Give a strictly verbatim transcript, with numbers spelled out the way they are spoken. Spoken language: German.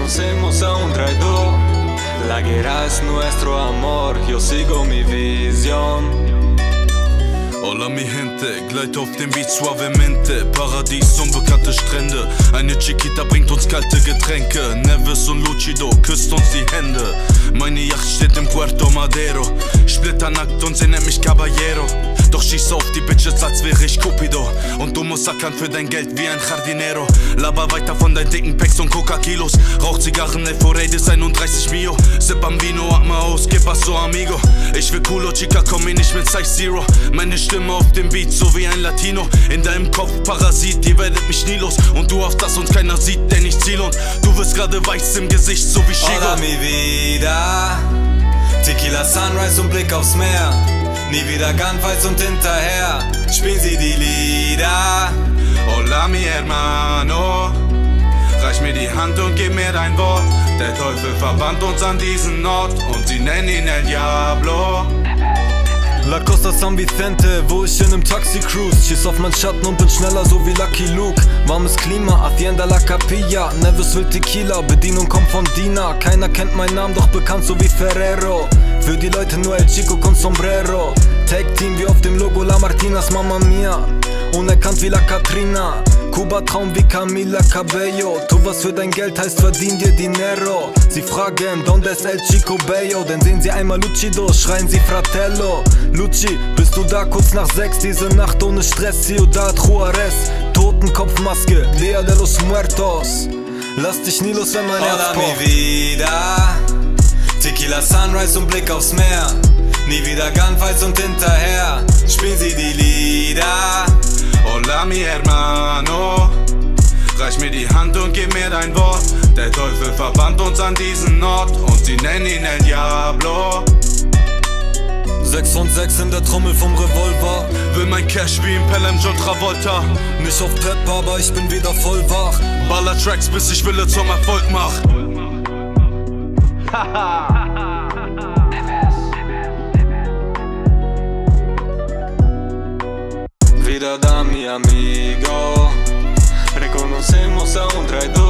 reconocemos a un traidor. La guerra es nuestro amor, yo sigo mi visión. Hola mi Gente, gleit auf dem Beat suavemente. Paradies, unbekannte Strände. Eine Chiquita bringt uns kalte Getränke. Neves und Lucido küsst uns die Hände. Meine Yacht steht im Puerto Madero. Splitternackt und sie nennt mich Caballero. Doch schieß auf die Bitches, als wäre ich Cupido. Und du musst ackern für dein Geld wie ein Jardinero. Laber weiter von deinen dicken Packs und Coca-Kilos. Rauch Zigarren, elf Uhr Raides, einunddreißig Mio. Sip am Vino, atma aus, que paso amigo. Ich will Culo, Chica, komm mir nicht mit Size Zero. Meine Stimme auf dem Beat, so wie ein Latino. In deinem Kopf Parasit, ihr werdet mich nie los. Und du hoffst, dass uns keiner sieht, denn ich ziel. Und du wirst gerade weiß im Gesicht, so wie Shigo. Hola mi vida, Tequila Sunrise und Blick aufs Meer. Nie wieder Gunfights und hinterher spielen sie die Lieder. Hola mi hermano, reich mir die Hand und gib mir dein Wort. Der Teufel verband uns an diesen Ort und sie nennen ihn El Diablo. La Costa San Vicente, wo ich in nem Taxi cruise. Schieß auf meinen Schatten und bin schneller, so wie Lucky Luke. Warmes Klima, Hacienda La Capilla. Neves will Tequila, Bedienung kommt von Dina. Keiner kennt meinen Namen, doch bekannt so wie Ferrero. Für die Leute nur El Chico con Sombrero. Tag Team wie auf dem Logo La Martinas, Mamma Mia. Unerkannt wie La Catrina. Kuba Traum wie Camila Cabello. Tu was für dein Geld, heißt verdien dir Dinero. Sie fragen, donde es El Chico Bello? Denn sehen sie einmal Lucido, schreien sie Fratello. Luci, bist du da kurz nach sechs? Diese Nacht ohne Stress, Ciudad Juarez. Totenkopfmaske, Dia de los Muertos. Lass dich nie los, wenn mein Herz Hola pocht. mi vida, Tequila Sunrise und Blick aufs Meer. Nie wieder Gunfights und hinterher spielen sie die Lieder. Hola mi hermano, reich mir die Hand und gib mir dein Wort. Der Teufel verband uns an diesen Ort und sie nennen ihn El Diablo. Sechs und sechs in der Trommel vom Revolver. Will mein Cash wie im Pelham John Travolta. Nicht auf Pep, aber ich bin wieder voll wach. Baller Tracks, bis ich Wille zum Erfolg mach. Vida da mi amigo, reconocemos a un traidor.